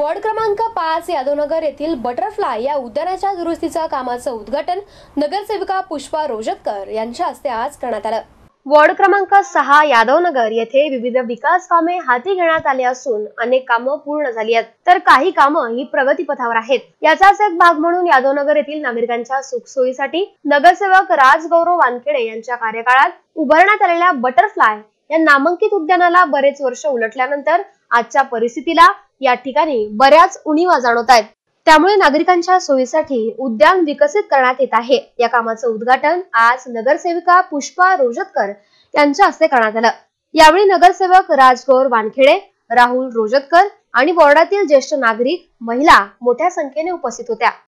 Ward क्रमांक 5 यादवनगर येथील butterfly या उद्यानाच्या दुरुस्तीच्या कामाचं उद्घाटन नगरसेविका पुष्पा रोजतकर यांच्या हस्ते आज करण्यात आलं। वॉर्ड क्रमांक 6 यादवनगर येथे विविध विकास कामे हाती घेण्यात आली असून अनेक कामं पूर्ण झाली आहेत, तर काही कामं ही प्रगतीपथावर आहेत। याचाच एक भाग म्हणून यादवनगर येथील नागरिकांच्या सुखसोयीसाठी नगरसेवक राजगौरव वानखेडे यांच्या कार्यकाळात उभारण्यात आलेल्या बटरफ्लाय या नामांकित उद्यानाला बरेच वर्ष उलटल्यानंतर आजच्या परिस्थितीला या ठिकाणी बऱ्याच उणीवा जाणवत आहेत। त्यामुळे नागरिकांच्या सोयीसाठी उद्यान विकसित करण्यात येत आहे। या कामाचं उद्घाटन आज नगरसेविका पुष्पा रोजतकर यांच्या हस्ते करण्यात आलं। यावेळी नगरसेवक राजगौरव वानखेडे, राहुल रोजतकर आणि वॉर्डातील ज्येष्ठ नागरिक, महिला मोठ्या संख्येने उपस्थित होत्या।